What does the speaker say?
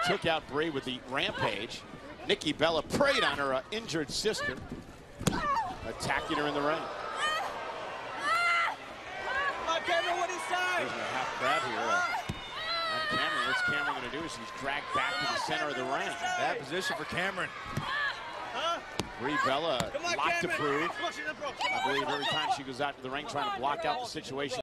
took out Brie with the rampage. Nikki Bella preyed on her injured sister, attacking her in the ring. Cameron, what is side? There's a half grab here on Cameron. What's Cameron going to do? She's dragged back to the center of the ring. Bad position for Cameron. Brie Bella, lot to prove. I believe every time she goes out to the ring trying to block out the situation.